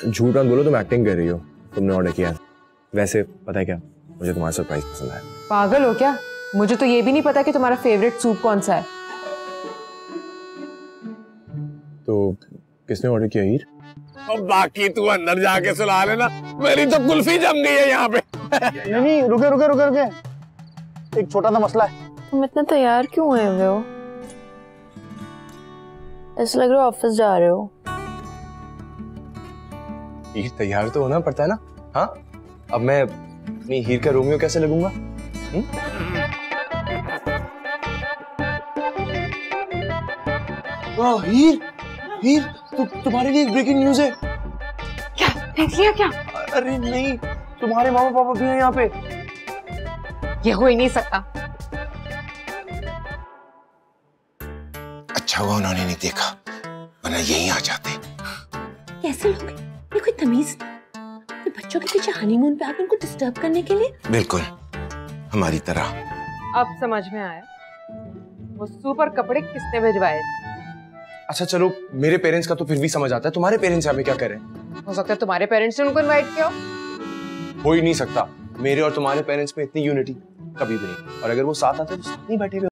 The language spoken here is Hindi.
झूठ मत बोलो, तुम एक्टिंग कर रही हो, तुमने ऑर्डर किया है। वैसे पता है क्या, मुझे तुम्हारा सरप्राइज पसंद आया। पागल हो क्या? मुझे तो ये भी नहीं पता कि तुम्हारा फेवरेट सूप कौन सा है। तो किसने ऑर्डर किया हीर? और बाकी तू अंदर जाके सुला लेना, मेरी तो कुल्फी जम गई है यहाँ पे। नहीं, रुके, एक छोटा सा मसला है। तुम इतना तैयार क्यों हुए हो? ऐसा लग रहा है ऑफिस जा रहे हो। हीर तैयार तो होना पड़ता है ना। हाँ, अब मैं अपनी हीर का रोमियो कैसे लगूंगा? हीर तुम्हारे लिए एक ब्रेकिंग न्यूज है। क्या देख लिया क्या? अरे नहीं, तुम्हारे मामा पापा भी हैं यहाँ पे। ये हो ही नहीं सकता। अच्छा हुआ उन्होंने नहीं देखा, वरना यहीं आ जाते। कैसे लोग हैं? ये कोई तमीज नहीं, ये बच्चों के पीछे हनीमून पे आकर उनको डिस्टर्ब करने के लिए। बिल्कुल हमारी तरह। अब समझ में आया वो सुपर कपड़े किसने भिजवाए। अच्छा चलो, मेरे पेरेंट्स का तो फिर भी समझ आता है, तुम्हारे पेरेंट्स यहाँ पे क्या करें? हो सकता है तुम्हारे पेरेंट्स ने उनको इनवाइट किया हो ही नहीं सकता, मेरे और तुम्हारे पेरेंट्स में इतनी यूनिटी कभी भी नहीं। और अगर वो साथ आते तो साथ नहीं बैठे हुए